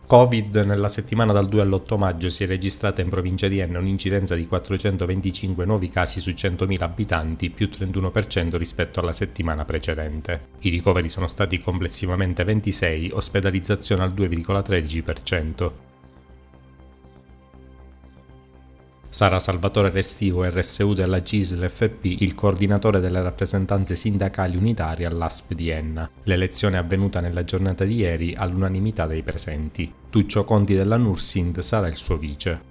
Covid, nella settimana dal 2 all'8 maggio si è registrata in provincia di Enna un'incidenza di 425 nuovi casi su 100.000 abitanti, più 31% rispetto alla settimana precedente. I ricoveri sono stati complessivamente 26, ospedalizzazione al 2,13%. Sara Salvatore Restivo, RSU della CISL FP, il coordinatore delle rappresentanze sindacali unitarie all'ASP di Enna. L'elezione è avvenuta nella giornata di ieri all'unanimità dei presenti. Tuccio Conti della Nursind sarà il suo vice.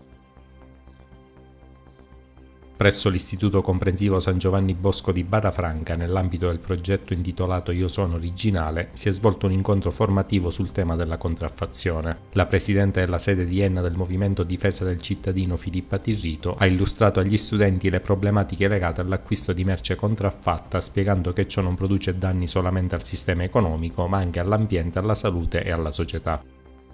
Presso l'Istituto Comprensivo San Giovanni Bosco di Barrafranca, nell'ambito del progetto intitolato Io sono originale, si è svolto un incontro formativo sul tema della contraffazione. La presidente della sede di Enna del Movimento Difesa del Cittadino, Filippa Tirrito, ha illustrato agli studenti le problematiche legate all'acquisto di merce contraffatta, spiegando che ciò non produce danni solamente al sistema economico, ma anche all'ambiente, alla salute e alla società.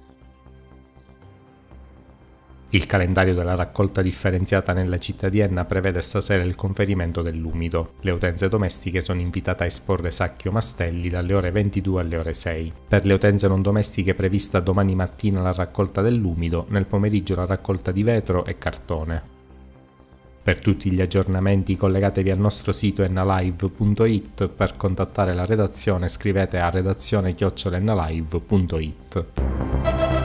Il calendario della raccolta differenziata nella città di Enna prevede stasera il conferimento dell'umido. Le utenze domestiche sono invitate a esporre sacchi o mastelli dalle ore 22 alle ore 6. Per le utenze non domestiche è prevista domani mattina la raccolta dell'umido, nel pomeriggio la raccolta di vetro e cartone. Per tutti gli aggiornamenti collegatevi al nostro sito ennalive.it, per contattare la redazione scrivete a redazione@ennalive.it.